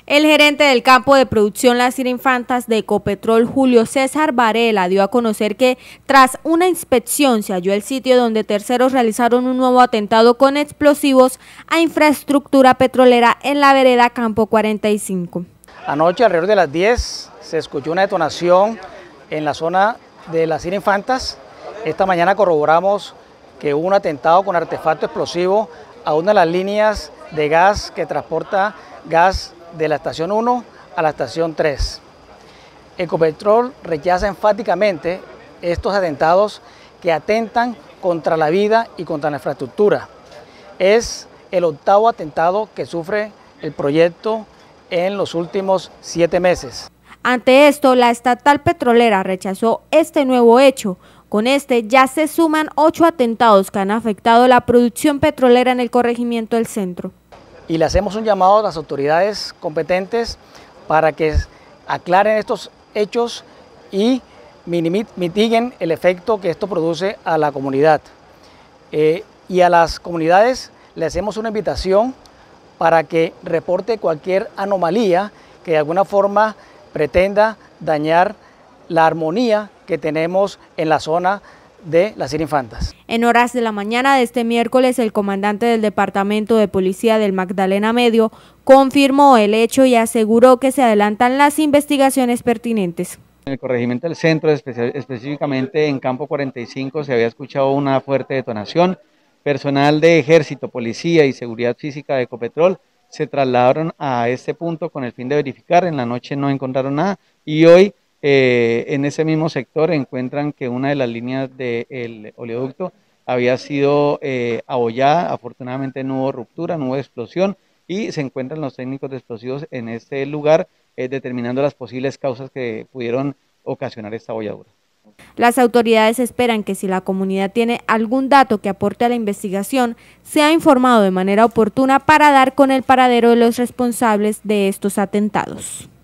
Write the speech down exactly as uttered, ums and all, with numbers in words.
El gerente del campo de producción Las Infantas de Ecopetrol, Julio César Varela, dio a conocer que tras una inspección se halló el sitio donde terceros realizaron un nuevo atentado con explosivos a infraestructura petrolera en la vereda Campo cuarenta y cinco. Anoche alrededor de las diez se escuchó una detonación en la zona de Las Infantas. Esta mañana corroboramos que hubo un atentado con artefacto explosivo a una de las líneas de gas que transporta gas de la estación uno a la estación tres. Ecopetrol rechaza enfáticamente estos atentados que atentan contra la vida y contra la infraestructura. Es el octavo atentado que sufre el proyecto en los últimos siete meses. Ante esto, la estatal petrolera rechazó este nuevo hecho. Con este ya se suman ocho atentados que han afectado la producción petrolera en el corregimiento del centro. Y le hacemos un llamado a las autoridades competentes para que aclaren estos hechos y mitiguen el efecto que esto produce a la comunidad. Eh, y a las comunidades le hacemos una invitación para que reporte cualquier anomalía que de alguna forma pretenda dañar la armonía que tenemos en la zona de Las Infantas. En horas de la mañana de este miércoles, el comandante del Departamento de Policía del Magdalena Medio confirmó el hecho y aseguró que se adelantan las investigaciones pertinentes. En el corregimiento del centro, específicamente en Campo cuarenta y cinco, se había escuchado una fuerte detonación. Personal de Ejército, Policía y Seguridad Física de Ecopetrol se trasladaron a este punto con el fin de verificar. En la noche no encontraron nada y hoy eh, en ese mismo sector encuentran que una de las líneas del oleoducto había sido eh, abollada. Afortunadamente no hubo ruptura, no hubo explosión y se encuentran los técnicos de explosivos en este lugar eh, determinando las posibles causas que pudieron ocasionar esta abolladura. Las autoridades esperan que si la comunidad tiene algún dato que aporte a la investigación, sea informado de manera oportuna para dar con el paradero de los responsables de estos atentados.